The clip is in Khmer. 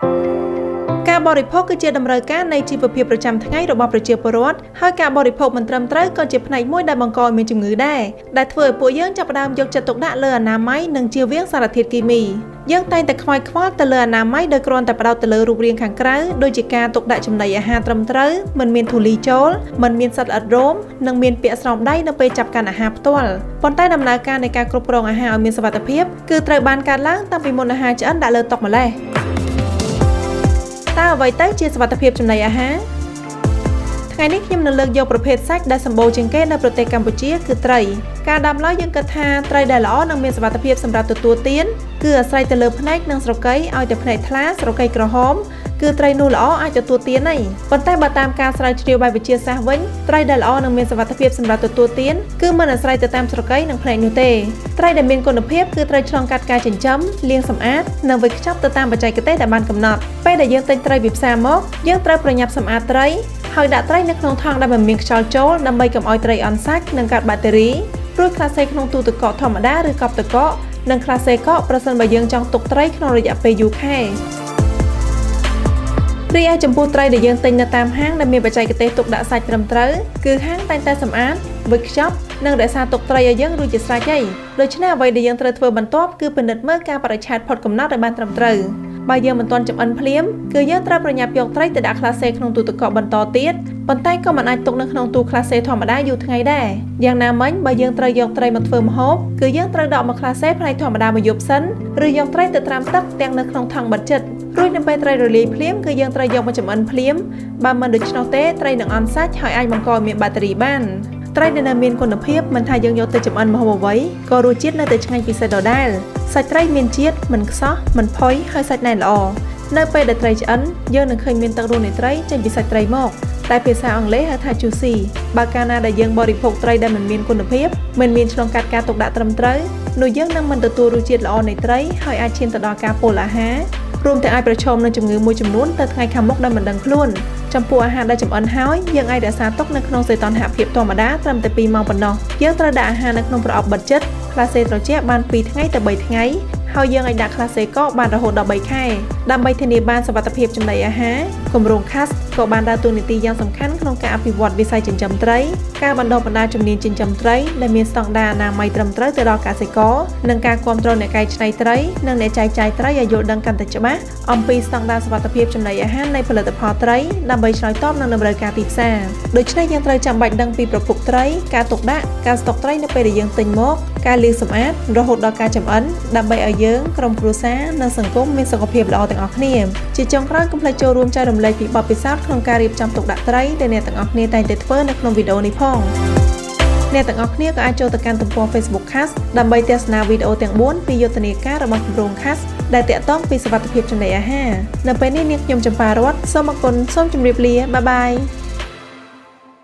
ការបរិភោគគឺជាតម្រូវការនៃជីវភាពប្រចាំថ្ងៃរបស់ប្រជាពលរដ្ឋហើយការបរិភោគមិនត្រឹមត្រូវក៏ជាផ្នែកមួយដែលបង្កឲ្យមានជំងឺដែរដែលធ្វើឲ្យពួកយើងចាប់ផ្ដើមយកចិត្តទុកដាក់លើអនាម័យនិងជៀសវាងសារធាតុគីមីយើងតែងតែខ្វាយខ្វល់ទៅលើអនាម័យដោយគ្រាន់តែផ្ដោតទៅលើរូបរាងខាងក្រៅដូចជាការទុកដាក់ចំណីអាហារត្រឹមត្រូវមិនមានធូលីចូលមិនមានសត្វល្អិតរោមនិងមានពាក្យស្រោមដៃនៅពេលចាប់កាន់អាហារផ្ទាល់ប៉ុន្តែដំណើរការនៃការគ្រប់គ្រងអាហារឲ្យមានសុវត្ថិភាពគឺត្រូវបានកើតឡើងតាំងពីមុនអាហារឆ្អិនដាក់លើតុម្លេះតើអ្វីទៅជាសុវត្ថិភាពចំណីអាហារថ្ងៃនេះខ្ញុំនឹងលើកយកប្រភេទសាច់ដែលសម្បូរជាងគេនៅប្រទេសកម្ពុជាគឺត្រីការដាំឡើយយើងគិតថាត្រីដែលល្អនិងមានសុវត្ថិភាពសម្រាប់ទទួលទានគឺអាស្រ័យទៅលើភ្នែកនិងស្រកីឲ្យតែភ្នែកថ្លាស្រកីក្រហមគឺត្រីនោះល្អអាចទទួលទានហើយប៉ុន្តែបើតាមការស្រាវជ្រាវបែបវិទ្យាសាស្ត្រវិញត្រីដែលល្អនិងមានសុវត្ថិភាពសម្រាប់ទទួលទានគឺមិនអាស្រ័យទៅតាមស្រកីនិងភ្នែកនោះទេត្រីដែលមានគុណភាពគឺត្រូវឆ្លងកាត់ការចិញ្ចឹមលាងសម្អាតនិងវេចខ្ចប់ទៅតាមបច្ចេកទេសដែលបានកំណត់ពេលដែលយើងទិញត្រីពីផ្សារមកយើងត្រូវប្រញាប់សម្អាតត្រីហើយដាក់ត្រីនៅក្នុងថង់ដែលមិនមានខ្យល់ចូលដើម្បីកុំឲ្យត្រីអន់សាច់និងកាត់បាក់តេរីរួចខ្លះសេក្នុងទូទឹកកកធម្មតាឬកប់ទឹកកកនិងខ្លះសេកកប្រសិនបើយើងចង់ទុកត្រីក្នុងរយៈពេលយូរខែរីឯចំពោះត្រីដែលយើងទិញនៅតាមហាងដែលមានបច្ចេកទេសទុកដាក់សាច់ត្រឹមត្រូវគឺហាងតែងតែសម្អាតវេចខ្ចប់និងរក្សាទុកត្រីឲ្យយើងរួចជាស្រេចហើយដូច្នេះអ្វីដែលយើងត្រូវធ្វើបន្ទាប់គឺពិនិត្យមើលការបរិច្ឆេទផុតកំណត់ឲ្យបានត្រឹមត្រូវបើយើងមិនទាន់ចម្អិនភ្លាមគឺយើងត្រូវប្រញាប់យកត្រីទៅដាក់ក្លាសេក្នុងទូទឹកកកបន្តទៀតប៉ុន្តែក៏មិនអាចទុកនៅក្នុងទូក្លាសេធម្មតាយូរថ្ងៃដែរយ៉ាងណាមិញបើយើងត្រូវយកត្រីមកធ្វើម្ហូបគឺយើងត្រូវដកមកក្លាសេផ្នែកធម្មតាមួយយប់សិនឬយកត្រីទៅត្រាំទឹកទាំងនៅក្នុងថង់បិទជិតរួចនៅពេលត្រីរលាយភ្លាមគឺយើងត្រូវយកមកចម្អិនភ្លាមបើមិនដូច្នោះទេត្រីនឹងអន់សាច់ហើយអាចបង្កឲ្យមានបាក់តេរីបានត្រីដែលនៅមានគុណភាពមិនថាយើងយកទៅចម្អិនម្ហូបអ្វីក៏រសជាតិនៅតែឆ្ងាញ់ពិសេសដដែលសាច់ត្រីមានជាតិមិនខ្សោះមិនផុយហើយសាច់ណែនល្អនៅពេលដែលត្រីឆ្អិនយើងនឹងឃើញមានទឹករស់នៃត្រីចេញពីសាច់ត្រីមកតែភាសាអង់គ្លេសហៅថា juicy បើកាលណាដែលយើងបរិភោគត្រីដែលមិនមានគុណភាពមិនមានឆ្លងកាត់ការទុកដាក់ត្រឹមត្រូវនោះយើងនឹងមិនទទួលរសជាតិល្អនៃត្រីហើយអាចឈានទៅដល់ការពុលអាហាររួមទាំងអាចប្រឈមនឹងជំងឺមួយចំនួនទៅថ្ងៃខាងមុខដែលមិនដឹងខ្លួនចំពោះអាហារដែលចម្អិនហើយយើងអាចរក្សាទុកនៅក្នុងសីតុណ្ហភាពធម្មតាត្រឹមតែ2ម៉ោងប៉ុណ្ណោះយើងត្រូវដាក់អាហារនៅក្នុងប្រអប់បិទជិតក្លាសេត្រជាក់បាន2ថ្ងៃទៅ3ថ្ងៃហើយយើងអាចដាក់ក្លាសេកកបានរហូតដល់3ខែដើម្បីធានាបានសុវត្ថិភាពចំណីអាហារគម្រោង CAS ក៏បានដើរតួនាទីយ៉ាងសំខាន់ក្នុងការអភិវឌ្ឍវិស័យចិញ្ចឹមត្រីការបណ្ដុះបណ្ដាលជំនាញចិញ្ចឹមត្រីដែលមានស្តង់ដារអនាម័យត្រឹមត្រូវទៅដល់កសិករនិងការគាំទ្រអ្នកកែច្នៃត្រីនិងអ្នកចែកចាយត្រីឲ្យយល់ដឹងកាន់តែច្បាស់អំពីស្តង់ដារសុវត្ថិភាពចំណីអាហារនៃផលិតផលត្រីដើម្បីឆ្លើយតបនឹងតម្រូវការទីផ្សារដូច្នេះយើងត្រូវចាំបាច់ដឹងពីប្រភពត្រីការទុកដាក់ការស្តុកត្រីនៅពេលដែលយើងទិញមកការលាងសម្អាតរហូតដល់ការចម្អិនដើម្បីឲ្យយើងក្រុមគ្រួសារនិងសង្គមមានសុខភាពល្អទាំងអស់គ្នាជាចុងក្រោយកុំភ្លេចចូលរួមចែករំលែកពីបទពិសោធន៍ក្នុងការរៀបចំទុកដាក់ត្រីដែលអ្នកទាំងអស់គ្នាតែងតែធ្វើនៅក្នុងវីដេអូនេះផងអ្នកទាំងអស់គ្នាក៏អាចចូលទៅកាន់ទំព័រ Facebook CAS ដើម្បីទស្សនាវីដេអូទាំង4ពីយុទ្ធនាការរបស់គម្រោង CAS ដែលទាក់ទងពីសុវត្ថិភាពចំណីអាហារនៅពេលនេះនាងខ្ញុំចម្ប៉ារតសូមអរគុណសូមជម្រាបលាបាយបាយ